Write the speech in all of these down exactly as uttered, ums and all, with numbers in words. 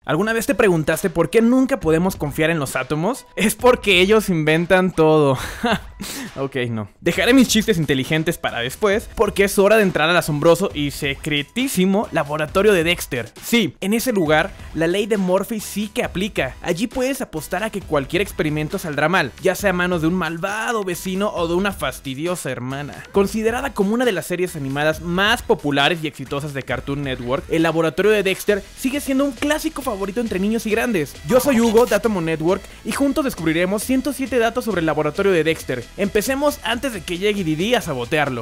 ¿Alguna vez te preguntaste por qué nunca podemos confiar en los átomos? Es porque ellos inventan todo. Ok, no. Dejaré mis chistes inteligentes para después, porque es hora de entrar al asombroso y secretísimo laboratorio de Dexter. Sí, en ese lugar, la ley de Murphy sí que aplica. Allí puedes apostar a que cualquier experimento saldrá mal, ya sea a manos de un malvado vecino o de una fastidiosa hermana. Considerada como una de las series animadas más populares y exitosas de Cartoon Network, el laboratorio de Dexter sigue siendo un clásico favorito entre niños y grandes. Yo soy Hugo, de Atomo Network, y juntos descubriremos ciento siete datos sobre el laboratorio de Dexter. Empecemos antes de que llegue Didi a sabotearlo.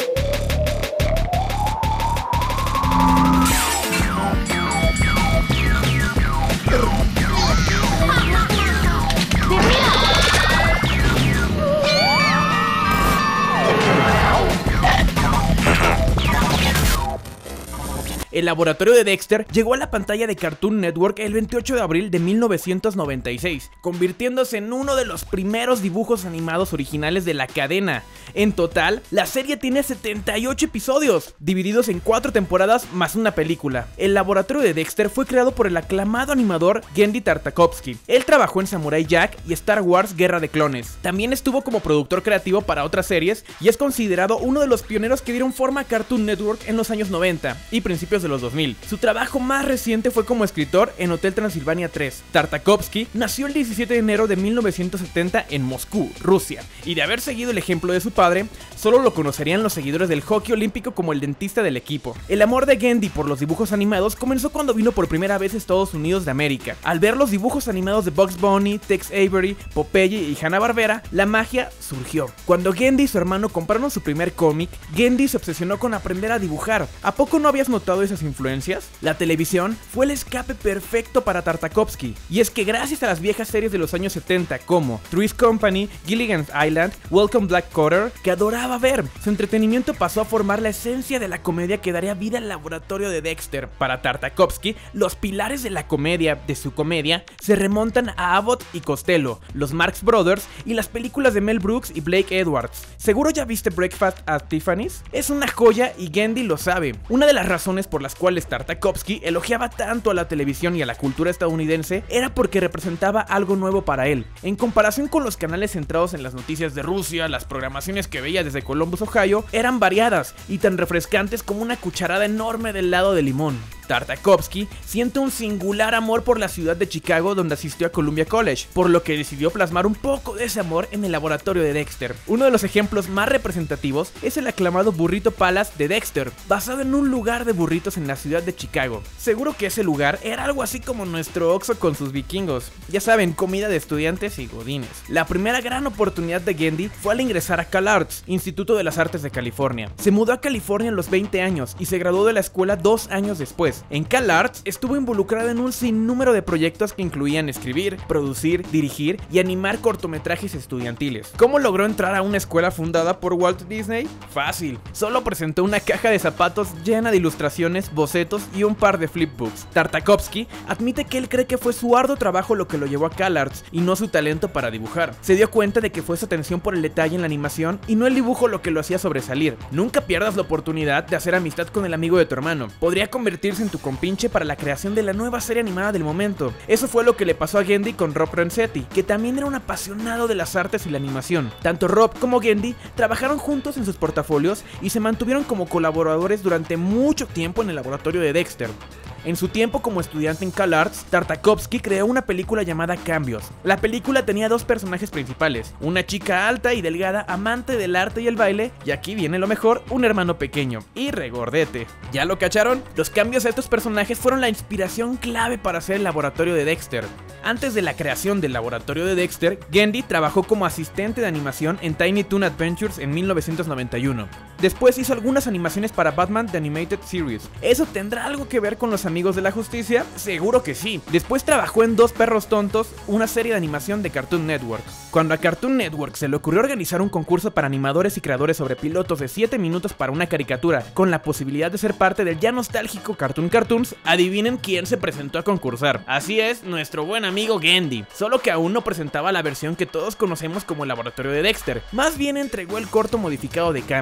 El laboratorio de Dexter llegó a la pantalla de Cartoon Network el veintiocho de abril de mil novecientos noventa y seis, convirtiéndose en uno de los primeros dibujos animados originales de la cadena. En total, la serie tiene setenta y ocho episodios, divididos en cuatro temporadas más una película. El laboratorio de Dexter fue creado por el aclamado animador Genndy Tartakovsky. Él trabajó en Samurai Jack y Star Wars Guerra de Clones. También estuvo como productor creativo para otras series y es considerado uno de los pioneros que dieron forma a Cartoon Network en los años noventa y principios de los dos mil. Su trabajo más reciente fue como escritor en Hotel Transilvania tres. Tartakovsky nació el diecisiete de enero de mil novecientos setenta en Moscú, Rusia, y de haber seguido el ejemplo de su padre, solo lo conocerían los seguidores del hockey olímpico como el dentista del equipo. El amor de Genndy por los dibujos animados comenzó cuando vino por primera vez a Estados Unidos de América. Al ver los dibujos animados de Bugs Bunny, Tex Avery, Popeye y Hanna-Barbera, la magia surgió. Cuando Genndy y su hermano compraron su primer cómic, Genndy se obsesionó con aprender a dibujar. ¿A poco no habías notado esas influencias? La televisión fue el escape perfecto para Tartakovsky, y es que gracias a las viejas series de los años setenta como Three's Company, Gilligan's Island, Welcome Black Quarter, que adoraba ver, su entretenimiento pasó a formar la esencia de la comedia que daría vida al laboratorio de Dexter. Para Tartakovsky, los pilares de la comedia, de su comedia, se remontan a Abbott y Costello, los Marx Brothers y las películas de Mel Brooks y Blake Edwards. ¿Seguro ya viste Breakfast at Tiffany's? Es una joya y Genndy lo sabe. Una de las razones por las cuales Tartakovsky elogiaba tanto a la televisión y a la cultura estadounidense era porque representaba algo nuevo para él. En comparación con los canales centrados en las noticias de Rusia, las programaciones que veía desde Columbus, Ohio, eran variadas y tan refrescantes como una cucharada enorme de helado de limón. Tartakovsky siente un singular amor por la ciudad de Chicago, donde asistió a Columbia College, por lo que decidió plasmar un poco de ese amor en el laboratorio de Dexter. Uno de los ejemplos más representativos es el aclamado Burrito Palace de Dexter, basado en un lugar de burritos en la ciudad de Chicago. Seguro que ese lugar era algo así como nuestro Oxxo con sus vikingos. Ya saben, comida de estudiantes y godines. La primera gran oportunidad de Genndy fue al ingresar a CalArts, Instituto de las Artes de California. Se mudó a California a los veinte años y se graduó de la escuela dos años después. En CalArts estuvo involucrado en un sinnúmero de proyectos que incluían escribir, producir, dirigir y animar cortometrajes estudiantiles. ¿Cómo logró entrar a una escuela fundada por Walt Disney? Fácil. Solo presentó una caja de zapatos llena de ilustraciones, bocetos y un par de flipbooks. Tartakovsky admite que él cree que fue su arduo trabajo lo que lo llevó a CalArts y no su talento para dibujar. Se dio cuenta de que fue su atención por el detalle en la animación y no el dibujo lo que lo hacía sobresalir. Nunca pierdas la oportunidad de hacer amistad con el amigo de tu hermano. Podría convertirse en tu compinche para la creación de la nueva serie animada del momento. Eso fue lo que le pasó a Genndy con Rob Renzetti, que también era un apasionado de las artes y la animación. Tanto Rob como Genndy trabajaron juntos en sus portafolios y se mantuvieron como colaboradores durante mucho tiempo en el laboratorio de Dexter. En su tiempo como estudiante en CalArts, Tartakovsky creó una película llamada Cambios. La película tenía dos personajes principales, una chica alta y delgada, amante del arte y el baile, y aquí viene lo mejor, un hermano pequeño y regordete. ¿Ya lo cacharon? Los cambios de estos personajes fueron la inspiración clave para hacer el laboratorio de Dexter. Antes de la creación del laboratorio de Dexter, Genndy trabajó como asistente de animación en Tiny Toon Adventures en mil novecientos noventa y uno. Después hizo algunas animaciones para Batman The Animated Series. ¿Eso tendrá algo que ver con los amigos de la justicia? Seguro que sí. Después trabajó en Dos Perros Tontos, una serie de animación de Cartoon Network. Cuando a Cartoon Network se le ocurrió organizar un concurso para animadores y creadores sobre pilotos de siete minutos para una caricatura, con la posibilidad de ser parte del ya nostálgico Cartoon Cartoons, adivinen quién se presentó a concursar. Así es, nuestro buen amigo Genndy. Solo que aún no presentaba la versión que todos conocemos como el laboratorio de Dexter. Más bien entregó el corto modificado de Cambios.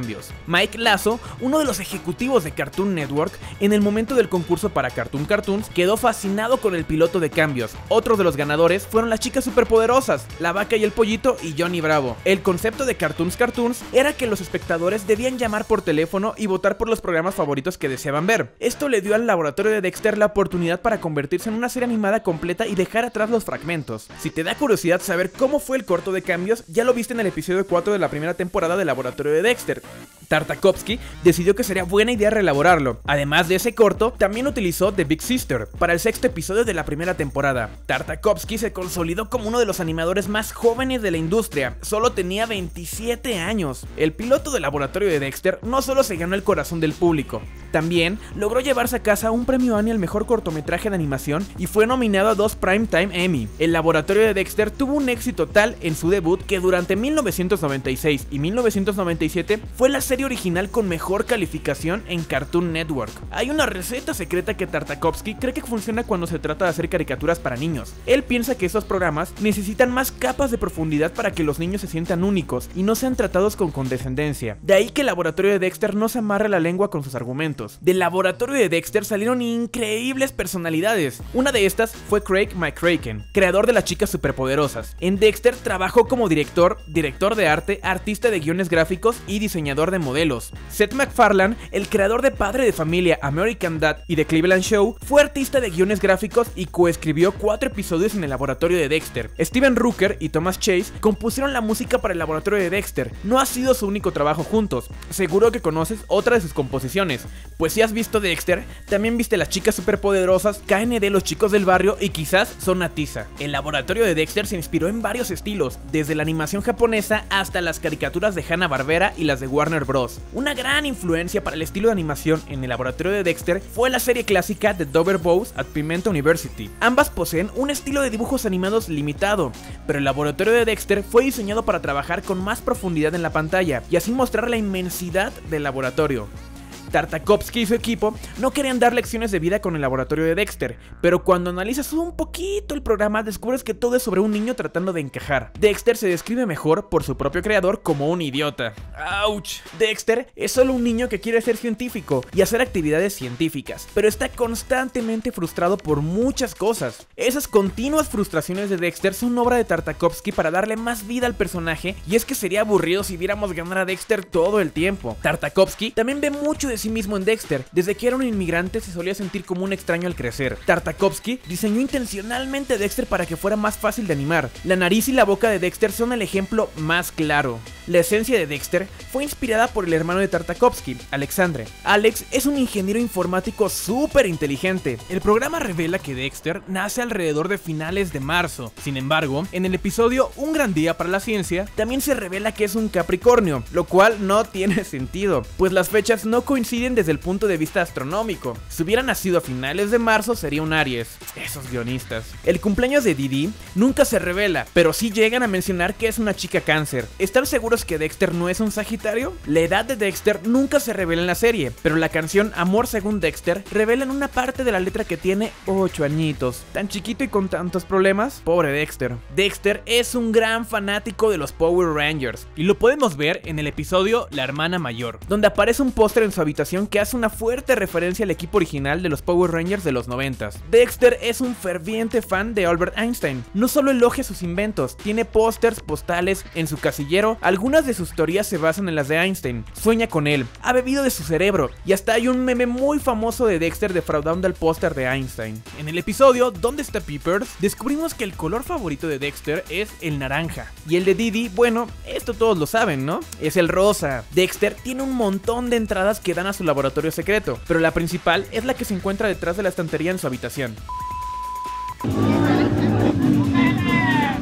Mike Lazo, uno de los ejecutivos de Cartoon Network, en el momento del concurso para Cartoon Cartoons, quedó fascinado con el piloto de cambios. Otros de los ganadores fueron las chicas superpoderosas, La Vaca y el Pollito y Johnny Bravo. El concepto de Cartoons Cartoons era que los espectadores debían llamar por teléfono y votar por los programas favoritos que deseaban ver. Esto le dio al laboratorio de Dexter la oportunidad para convertirse en una serie animada completa y dejar atrás los fragmentos. Si te da curiosidad saber cómo fue el corto de cambios, ya lo viste en el episodio cuatro de la primera temporada del laboratorio de Dexter. Tartakovsky decidió que sería buena idea reelaborarlo. Además de ese corto, también utilizó The Big Sister para el sexto episodio de la primera temporada. Tartakovsky se consolidó como uno de los animadores más jóvenes de la industria, solo tenía veintisiete años. El piloto del laboratorio de Dexter no solo se ganó el corazón del público, también logró llevarse a casa un premio Annie al mejor cortometraje de animación y fue nominado a dos Primetime Emmy. El laboratorio de Dexter tuvo un éxito tal en su debut que durante mil novecientos noventa y seis y mil novecientos noventa y siete fue la serie original con mejor calificación en Cartoon Network. Hay una receta secreta que Tartakovsky cree que funciona cuando se trata de hacer caricaturas para niños. Él piensa que esos programas necesitan más capas de profundidad para que los niños se sientan únicos y no sean tratados con condescendencia. De ahí que el laboratorio de Dexter no se amarre la lengua con sus argumentos. Del laboratorio de Dexter salieron increíbles personalidades. Una de estas fue Craig McCracken, creador de las chicas superpoderosas. En Dexter trabajó como director, director de arte, artista de guiones gráficos y diseñador de modelos. Seth MacFarlane, el creador de Padre de Familia, American Dad y The Cleveland Show, fue artista de guiones gráficos y coescribió cuatro episodios en el laboratorio de Dexter. Steven Rooker y Thomas Chase compusieron la música para el laboratorio de Dexter. No ha sido su único trabajo juntos, seguro que conoces otra de sus composiciones, pues si has visto Dexter, también viste Las Chicas Superpoderosas, K N D, Los Chicos del Barrio y quizás Zona Tiza. El laboratorio de Dexter se inspiró en varios estilos, desde la animación japonesa hasta las caricaturas de Hanna-Barbera y las de Warner Bros. Una gran influencia para el estilo de animación en el laboratorio de Dexter fue la serie clásica The Dover Boys at Pimento University. Ambas poseen un estilo de dibujos animados limitado, pero el laboratorio de Dexter fue diseñado para trabajar con más profundidad en la pantalla y así mostrar la inmensidad del laboratorio. Tartakovsky y su equipo no querían dar lecciones de vida con el laboratorio de Dexter, pero cuando analizas un poquito el programa descubres que todo es sobre un niño tratando de encajar. Dexter se describe mejor por su propio creador como un idiota. ¡Auch! Dexter es solo un niño que quiere ser científico y hacer actividades científicas, pero está constantemente frustrado por muchas cosas. Esas continuas frustraciones de Dexter son obra de Tartakovsky para darle más vida al personaje, y es que sería aburrido si viéramos ganar a Dexter todo el tiempo. Tartakovsky también ve mucho de sí mismo en Dexter. Desde que era un inmigrante se solía sentir como un extraño al crecer. Tartakovsky diseñó intencionalmente a Dexter para que fuera más fácil de animar. La nariz y la boca de Dexter son el ejemplo más claro. La esencia de Dexter fue inspirada por el hermano de Tartakovsky, Alexandre. Alex es un ingeniero informático súper inteligente. El programa revela que Dexter nace alrededor de finales de marzo. Sin embargo, en el episodio Un gran día para la ciencia, también se revela que es un Capricornio, lo cual no tiene sentido, pues las fechas no coinciden desde el punto de vista astronómico. Si hubiera nacido a finales de marzo sería un Aries. Esos guionistas. El cumpleaños de Didi nunca se revela, pero sí llegan a mencionar que es una chica cáncer. ¿Están seguros que Dexter no es un Sagitario? La edad de Dexter nunca se revela en la serie, pero la canción Amor según Dexter revela en una parte de la letra que tiene ocho añitos. Tan chiquito y con tantos problemas. Pobre Dexter. Dexter es un gran fanático de los Power Rangers, y lo podemos ver en el episodio La Hermana Mayor, donde aparece un póster en su habitación que hace una fuerte referencia al equipo original de los Power Rangers de los noventas. Dexter es un ferviente fan de Albert Einstein. No solo elogia sus inventos, tiene pósters, postales en su casillero. Algunas de sus teorías se basan en las de Einstein. Sueña con él, ha bebido de su cerebro, y hasta hay un meme muy famoso de Dexter defraudando el póster de Einstein. En el episodio ¿Dónde está Peepers?, descubrimos que el color favorito de Dexter es el naranja, y el de Didi, bueno, esto todos lo saben, ¿no? Es el rosa. Dexter tiene un montón de entradas que dan a su laboratorio secreto, pero la principal es la que se encuentra detrás de la estantería en su habitación.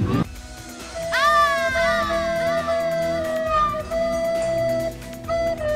En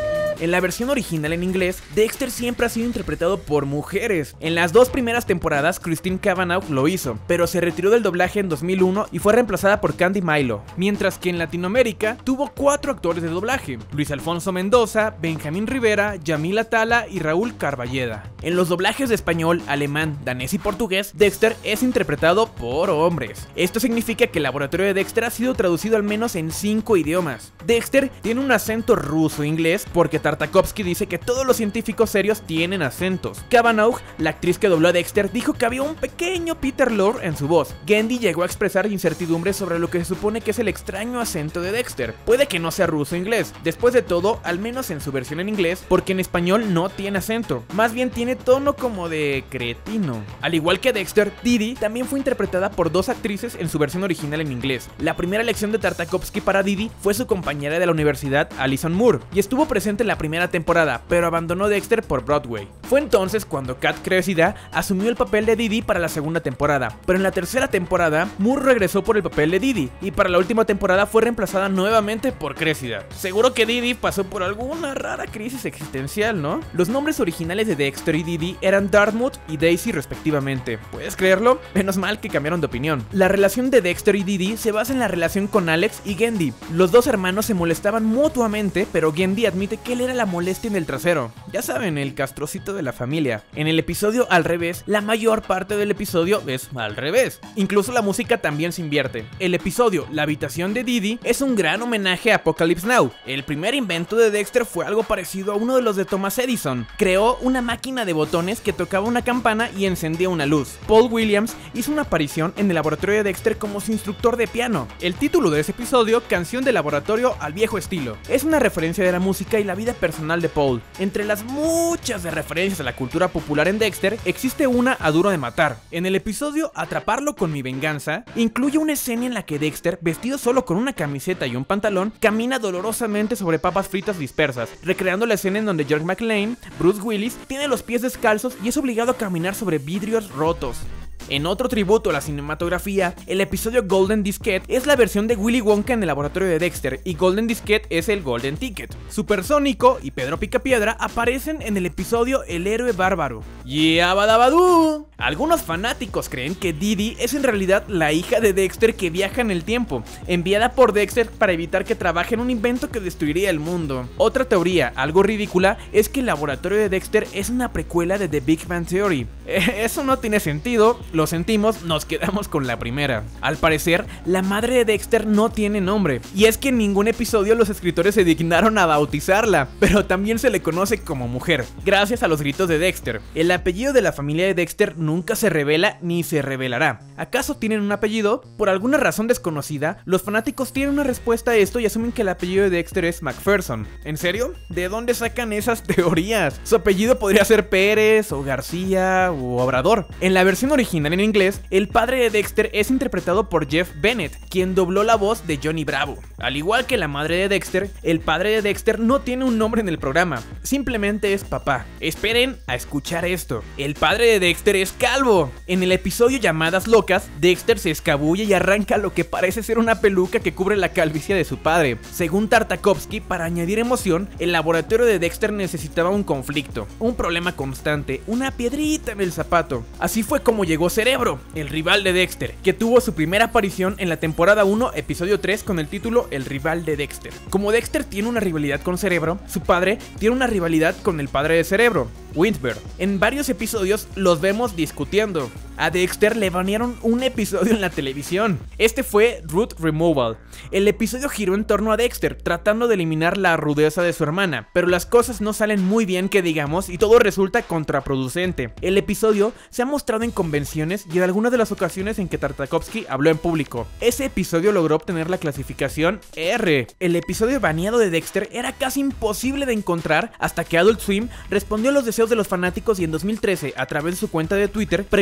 En la versión original en inglés, Dexter siempre ha sido interpretado por mujeres. En las dos primeras temporadas, Christine Cavanaugh lo hizo, pero se retiró del doblaje en dos mil uno y fue reemplazada por Candy Milo, mientras que en Latinoamérica tuvo cuatro actores de doblaje: Luis Alfonso Mendoza, Benjamín Rivera, Yamila Tala y Raúl Carballeda. En los doblajes de español, alemán, danés y portugués, Dexter es interpretado por hombres. Esto significa que el laboratorio de Dexter ha sido traducido al menos en cinco idiomas. Dexter tiene un acento ruso-inglés porque Tartakovsky dice que todos los científicos serios tienen acentos. Cavanaugh, la actriz que dobló a Dexter, dijo que había un pequeño Peter Lorre en su voz. Genndy llegó a expresar incertidumbre sobre lo que se supone que es el extraño acento de Dexter. Puede que no sea ruso-inglés, después de todo, al menos en su versión en inglés, porque en español no tiene acento, más bien tiene tono como de cretino. Al igual que Dexter, Didi también fue interpretada por dos actrices en su versión original en inglés. La primera elección de Tartakovsky para Didi fue su compañera de la universidad, Alison Moore, y estuvo presente en la primera temporada, pero abandonó Dexter por Broadway. Fue entonces cuando Kat Cressida asumió el papel de Didi para la segunda temporada, pero en la tercera temporada, Moore regresó por el papel de Didi, y para la última temporada fue reemplazada nuevamente por Cressida. Seguro que Didi pasó por alguna rara crisis existencial, ¿no? Los nombres originales de Dexter y Didi eran Dartmouth y Daisy respectivamente. ¿Puedes creerlo? Menos mal que cambiaron de opinión. La relación de Dexter y Didi se basa en la relación con Alex y Genndy. Los dos hermanos se molestaban mutuamente, pero Genndy admite que él era la molestia en el trasero. Ya saben, el castrocito de la familia. En el episodio Al Revés, la mayor parte del episodio es al revés. Incluso la música también se invierte. El episodio La habitación de Didi es un gran homenaje a Apocalypse Now. El primer invento de Dexter fue algo parecido a uno de los de Thomas Edison. Creó una máquina de botones que tocaba una campana y encendía una luz. Paul Williams hizo una aparición en el laboratorio de Dexter como su instructor de piano. El título de ese episodio, Canción de laboratorio al viejo estilo, es una referencia de la música y la vida personal de Paul. Entre las muchas de referencias a la cultura popular en Dexter, existe una a Duro de Matar. En el episodio Atraparlo con mi venganza, incluye una escena en la que Dexter, vestido solo con una camiseta y un pantalón, camina dolorosamente sobre papas fritas dispersas, recreando la escena en donde George McClane, Bruce Willis, tiene los pies descalzos y es obligado a caminar sobre vidrios rotos. En otro tributo a la cinematografía, el episodio Golden Disquette es la versión de Willy Wonka en el laboratorio de Dexter, y Golden Disquette es el Golden Ticket. Supersónico y Pedro Picapiedra aparecen en el episodio El héroe bárbaro. ¡Yeah, badabadú! Algunos fanáticos creen que Didi es en realidad la hija de Dexter que viaja en el tiempo, enviada por Dexter para evitar que trabaje en un invento que destruiría el mundo. Otra teoría, algo ridícula, es que el laboratorio de Dexter es una precuela de The Big Bang Theory. Eso no tiene sentido. Lo sentimos, nos quedamos con la primera. Al parecer, la madre de Dexter no tiene nombre, y es que en ningún episodio los escritores se dignaron a bautizarla, pero también se le conoce como mujer, gracias a los gritos de Dexter. El apellido de la familia de Dexter nunca se revela ni se revelará. ¿Acaso tienen un apellido? Por alguna razón desconocida, los fanáticos tienen una respuesta a esto y asumen que el apellido de Dexter es McPherson. ¿En serio? ¿De dónde sacan esas teorías? Su apellido podría ser Pérez, o García, o Obrador. En la versión original en inglés, el padre de Dexter es interpretado por Jeff Bennett, quien dobló la voz de Johnny Bravo. Al igual que la madre de Dexter, el padre de Dexter no tiene un nombre en el programa, simplemente es papá. Esperen a escuchar esto. El padre de Dexter es calvo. En el episodio Llamadas Locas, Dexter se escabulle y arranca lo que parece ser una peluca que cubre la calvicie de su padre. Según Tartakovsky, para añadir emoción, el laboratorio de Dexter necesitaba un conflicto, un problema constante, una piedrita en el zapato. Así fue como llegó Cerebro, el rival de Dexter, que tuvo su primera aparición en la temporada uno, episodio tres, con el título El rival de Dexter. Como Dexter tiene una rivalidad con Cerebro, su padre tiene una rivalidad con el padre de Cerebro, Wintberg. En varios episodios los vemos discutiendo. A Dexter le banearon un episodio en la televisión. Este fue Root Removal. El episodio giró en torno a Dexter, tratando de eliminar la rudeza de su hermana, pero las cosas no salen muy bien que digamos y todo resulta contraproducente. El episodio se ha mostrado en convenciones y en algunas de las ocasiones en que Tartakovsky habló en público. Ese episodio logró obtener la clasificación R. El episodio baneado de Dexter era casi imposible de encontrar hasta que Adult Swim respondió a los deseos de los fanáticos y en dos mil trece, a través de su cuenta de Twitter, preguntó si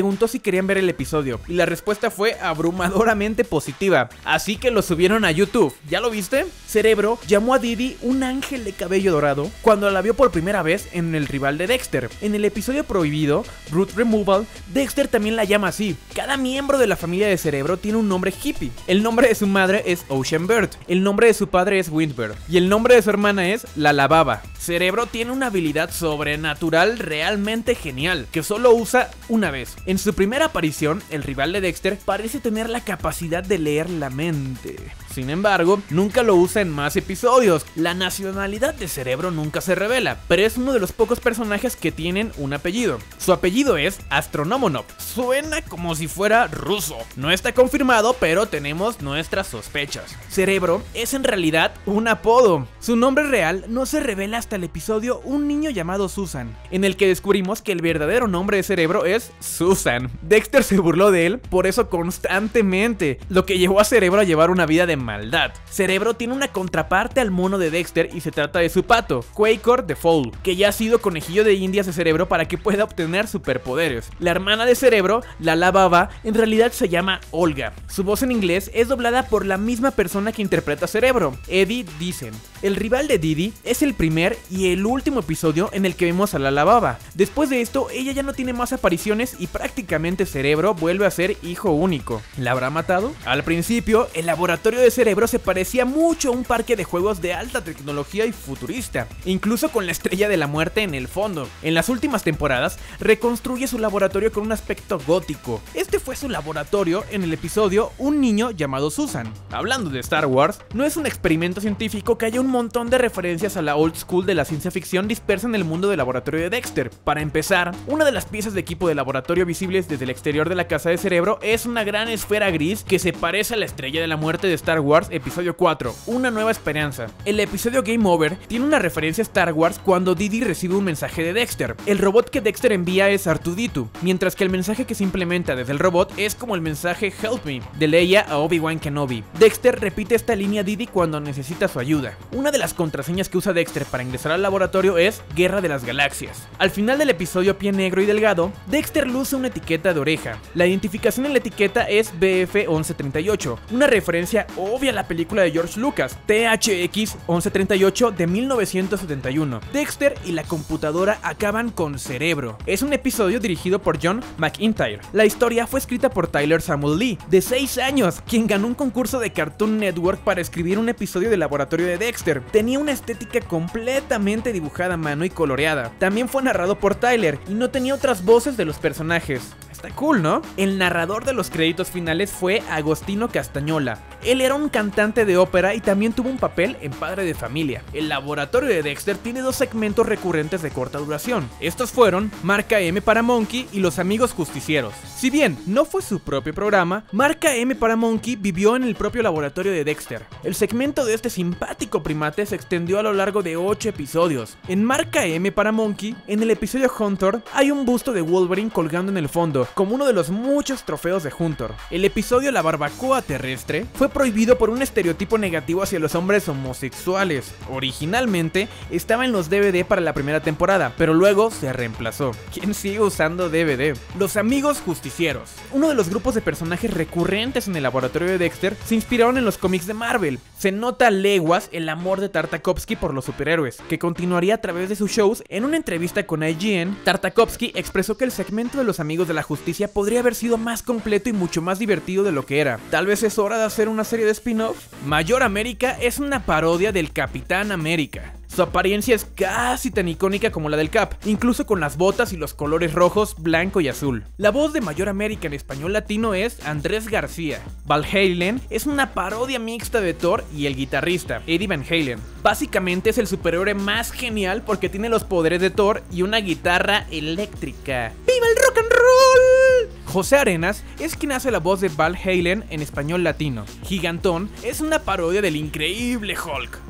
querían ver el episodio y la respuesta fue abrumadoramente positiva, así que lo subieron a YouTube. ¿Ya lo viste? Cerebro llamó a Didi un ángel de cabello dorado cuando la vio por primera vez en El rival de Dexter. En el episodio prohibido, Root Removal, Dexter también la llama así. Cada miembro de la familia de Cerebro tiene un nombre hippie. El nombre de su madre es Ocean Bird, el nombre de su padre es Windbird y el nombre de su hermana es La Lavaba. Cerebro tiene una habilidad sobrenatural realmente genial, que solo usa una vez. En su primera aparición, el rival de Dexter parece tener la capacidad de leer la mente. Sin embargo, nunca lo usa en más episodios. La nacionalidad de Cerebro nunca se revela, pero es uno de los pocos personajes que tienen un apellido. Su apellido es Astronomonov. Suena como si fuera ruso. No está confirmado, pero tenemos nuestras sospechas. Cerebro es en realidad un apodo. Su nombre real no se revela hasta el episodio Un niño llamado Susan, en el que descubrimos que el verdadero nombre de Cerebro es Susan. Dexter se burló de él por eso constantemente, lo que llevó a Cerebro a llevar una vida de maldad. Cerebro tiene una contraparte al mono de Dexter y se trata de su pato, Quakor the Fowl, que ya ha sido conejillo de indias de Cerebro para que pueda obtener superpoderes. La hermana de Cerebro, La Lavaba, en realidad se llama Olga. Su voz en inglés es doblada por la misma persona que interpreta a Cerebro, Eddie Deason. El rival de Didi es el primer y el último episodio en el que vemos a La Lavaba. Después de esto, ella ya no tiene más apariciones y prácticamente Cerebro vuelve a ser hijo único. ¿La habrá matado? Al principio, el laboratorio de Cerebro se parecía mucho a un parque de juegos de alta tecnología y futurista, incluso con la Estrella de la Muerte en el fondo. En las últimas temporadas, reconstruye su laboratorio con un aspecto gótico. Este fue su laboratorio en el episodio Un niño llamado Susan. Hablando de Star Wars, no es un experimento científico que haya un montón de referencias a la old school de la ciencia ficción dispersa en el mundo del laboratorio de Dexter. Para empezar, una de las piezas de equipo de laboratorio visibles desde el exterior de la casa de Cerebro es una gran esfera gris que se parece a la Estrella de la Muerte de Star Wars episodio cuatro, Una nueva esperanza. El episodio Game Over tiene una referencia a Star Wars cuando Didi recibe un mensaje de Dexter. El robot que Dexter envía es R dos D dos, mientras que el mensaje que se implementa desde el robot es como el mensaje Help Me de Leia a Obi-Wan Kenobi. Dexter repite esta línea a Didi cuando necesita su ayuda. Una de las contraseñas que usa Dexter para ingresar al laboratorio es Guerra de las Galaxias. Al final del episodio Pie Negro y Delgado, Dexter luce una etiqueta de oreja. La identificación en la etiqueta es B F once treinta y ocho, una referencia obvia a la película de George Lucas, T H X once treinta y ocho de mil novecientos setenta y uno. Dexter y la computadora acaban con Cerebro. Es un episodio dirigido por John McIntyre. La historia fue escrita por Tyler Samuel Lee, de seis años, quien ganó un concurso de Cartoon Network para escribir un episodio del laboratorio de Dexter. Tenía una estética completamente dibujada a mano y coloreada. También fue narrado por Tyler y no tenía otras voces de los personajes. Está cool, ¿no? El narrador de los créditos finales fue Agostino Castañola. Él era un cantante de ópera y también tuvo un papel en Padre de Familia. El laboratorio de Dexter tiene dos segmentos recurrentes de corta duración. Estos fueron Marca M para Monkey y Los Amigos Justicieros. Si bien no fue su propio programa, Marca M para Monkey vivió en el propio laboratorio de Dexter. El segmento de este simpático primate se extendió a lo largo de ocho episodios. En Marca M para Monkey, en el episodio Hunter, hay un busto de Wolverine colgando en el fondo, como uno de los muchos trofeos de Hunter. El episodio La Barbacoa Terrestre fue prohibido por un estereotipo negativo hacia los hombres homosexuales. Originalmente estaba en los D V D para la primera temporada, pero luego se reemplazó. ¿Quién sigue usando D V D? Los Amigos Justicieros, uno de los grupos de personajes recurrentes en el laboratorio de Dexter, se inspiraron en los cómics de Marvel. Se nota a leguas el amor de Tartakovsky por los superhéroes, que continuaría a través de sus shows. En una entrevista con I G N, Tartakovsky expresó que el segmento de los Amigos de la Justicia podría haber sido más completo y mucho más divertido de lo que era. Tal vez es hora de hacer una serie de spin-off. Mayor América es una parodia del Capitán América. Su apariencia es casi tan icónica como la del Cap, incluso con las botas y los colores rojos, blanco y azul. La voz de Mayor América en español latino es Andrés García. Van Halen es una parodia mixta de Thor y el guitarrista, Eddie Van Halen. Básicamente es el superhéroe más genial porque tiene los poderes de Thor y una guitarra eléctrica. ¡Viva el rock and roll! José Arenas es quien hace la voz de Van Halen en español latino. Gigantón es una parodia del increíble Hulk.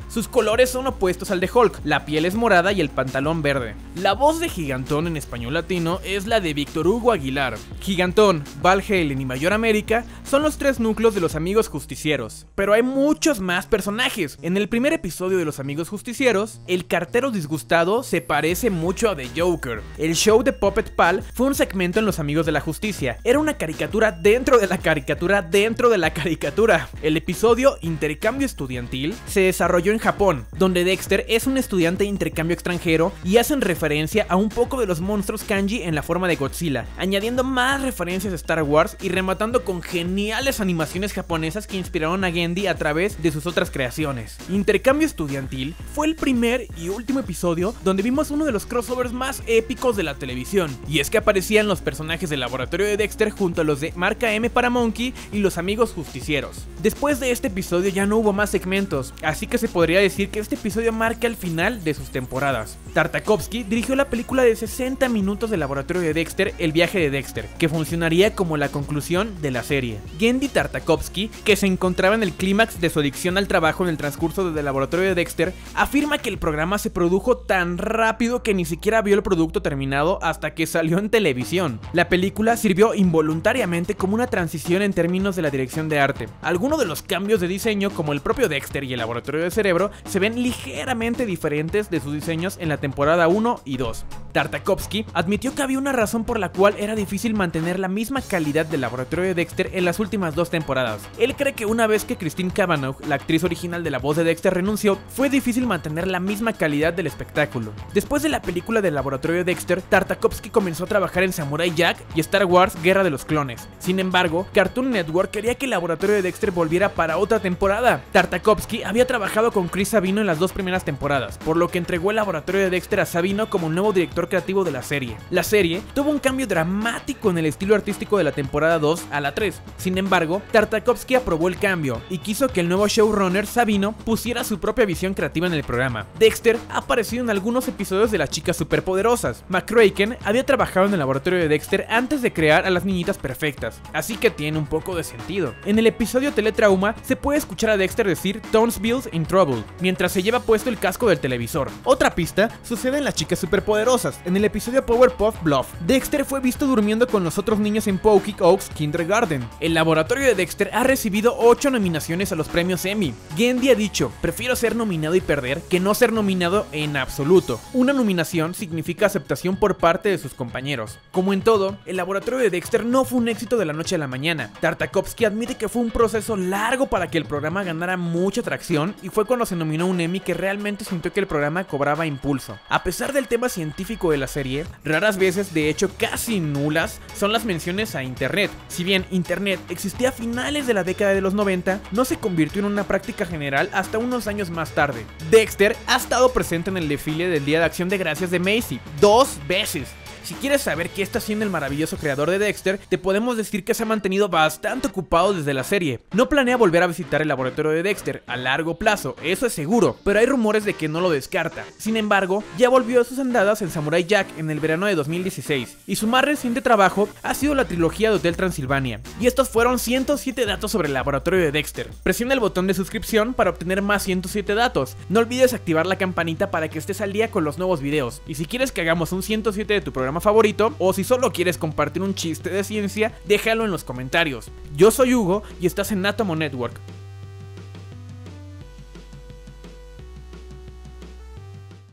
Sus colores son opuestos al de Hulk, la piel es morada y el pantalón verde. La voz de Gigantón en español latino es la de Víctor Hugo Aguilar. Gigantón, Val Halen y Mayor América son los tres núcleos de los Amigos Justicieros, pero hay muchos más personajes. En el primer episodio de los Amigos Justicieros, el cartero disgustado se parece mucho a The Joker. El show de Puppet Pal fue un segmento en Los Amigos de la Justicia, era una caricatura dentro de la caricatura dentro de la caricatura. El episodio Intercambio Estudiantil se desarrolló en Japón, donde Dexter es un estudiante de intercambio extranjero y hacen referencia a un poco de los monstruos kanji en la forma de Godzilla, añadiendo más referencias de Star Wars y rematando con geniales animaciones japonesas que inspiraron a Genndy a través de sus otras creaciones. Intercambio Estudiantil fue el primer y último episodio donde vimos uno de los crossovers más épicos de la televisión, y es que aparecían los personajes del laboratorio de Dexter junto a los de Marca M para Monkey y los Amigos Justicieros. Después de este episodio ya no hubo más segmentos, así que se podría decir que este episodio marca el final de sus temporadas. Tartakovsky dirigió la película de sesenta minutos del laboratorio de Dexter, El viaje de Dexter, que funcionaría como la conclusión de la serie. Genndy Tartakovsky, que se encontraba en el clímax de su adicción al trabajo en el transcurso del laboratorio de Dexter, afirma que el programa se produjo tan rápido que ni siquiera vio el producto terminado hasta que salió en televisión. La película sirvió involuntariamente como una transición en términos de la dirección de arte. Algunos de los cambios de diseño, como el propio Dexter y el laboratorio de Cerebro, se ven ligeramente diferentes de sus diseños en la temporada uno y dos. Tartakovsky admitió que había una razón por la cual era difícil mantener la misma calidad del laboratorio de Dexter en las últimas dos temporadas. Él cree que una vez que Christine Cavanaugh, la actriz original de la voz de Dexter, renunció, fue difícil mantener la misma calidad del espectáculo. Después de la película del laboratorio de Dexter, Tartakovsky comenzó a trabajar en Samurai Jack y Star Wars Guerra de los Clones. Sin embargo, Cartoon Network quería que el laboratorio de Dexter volviera para otra temporada. Tartakovsky había trabajado con Chris Savino en las dos primeras temporadas, por lo que entregó el laboratorio de Dexter a Savino como nuevo director creativo de la serie. La serie tuvo un cambio dramático en el estilo artístico de la temporada dos a la tres. Sin embargo, Tartakovsky aprobó el cambio y quiso que el nuevo showrunner Savino pusiera su propia visión creativa en el programa. Dexter ha aparecido en algunos episodios de Las Chicas Superpoderosas. McCracken había trabajado en el laboratorio de Dexter antes de crear a las niñitas perfectas, así que tiene un poco de sentido. En el episodio Teletrauma se puede escuchar a Dexter decir "Townsville's in trouble" mientras se lleva puesto el casco del televisor. Otra pista sucede en Las Chicas Superpoderosas. En el episodio Powerpuff Bluff, Dexter fue visto durmiendo con los otros niños en Pokey Oaks Kindergarten. El laboratorio de Dexter ha recibido ocho nominaciones a los premios Emmy. Genndy ha dicho: "Prefiero ser nominado y perder que no ser nominado en absoluto". Una nominación significa aceptación por parte de sus compañeros. Como en todo, el laboratorio de Dexter no fue un éxito de la noche a la mañana. Tartakovsky admite que fue un proceso largo para que el programa ganara mucha atracción, y fue cuando se nominó un Emmy que realmente sintió que el programa cobraba impulso. A pesar del tema científico de la serie, raras veces, de hecho casi nulas, son las menciones a internet. Si bien internet existía a finales de la década de los noventa, no se convirtió en una práctica general hasta unos años más tarde. Dexter ha estado presente en el desfile del Día de Acción de Gracias de Macy dos veces. Si quieres saber qué está haciendo el maravilloso creador de Dexter, te podemos decir que se ha mantenido bastante ocupado desde la serie. No planea volver a visitar el laboratorio de Dexter a largo plazo, eso es seguro, pero hay rumores de que no lo descarta. Sin embargo, ya volvió a sus andadas en Samurai Jack en el verano de dos mil dieciséis, y su más reciente trabajo ha sido la trilogía de Hotel Transilvania. Y estos fueron ciento siete datos sobre el laboratorio de Dexter. Presiona el botón de suscripción para obtener más ciento siete datos. No olvides activar la campanita para que estés al día con los nuevos videos. Y si quieres que hagamos un ciento siete de tu programa favorito, o si solo quieres compartir un chiste de ciencia, déjalo en los comentarios. Yo soy Hugo y estás en Atomo Network.